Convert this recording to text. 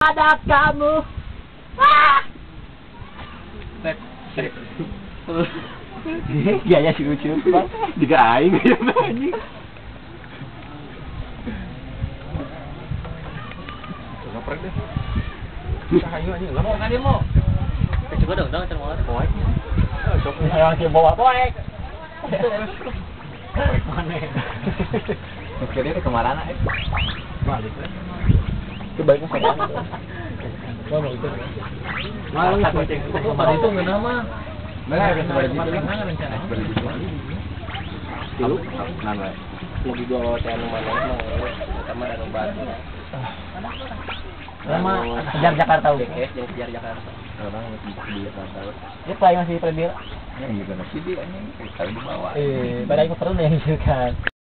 Ada kamu. Ah! Gaya sih lucu banget. Juga aing ya anjing. Ngaprek deh. Sahayu anjing, enggak mau kan dia mau. Coba dong, termolar. Poek. Sok Yang si bawa poek. poek mana? Oke dia kemana balik. Kebalik ke sana. Mau itu. Malu kucing. Pada itu enggak nama. Benar, kemarin rencana. Lalu Nama. Lagi gua teh anu mana mau sama anu batu. Lama kejar Jakarta udah. Yang kejar Jakarta. Orang di Jakarta. Dia paling masih pernah Ya juga nasi dia anjing. Kalau dibawa. pada ikut terus yang kan.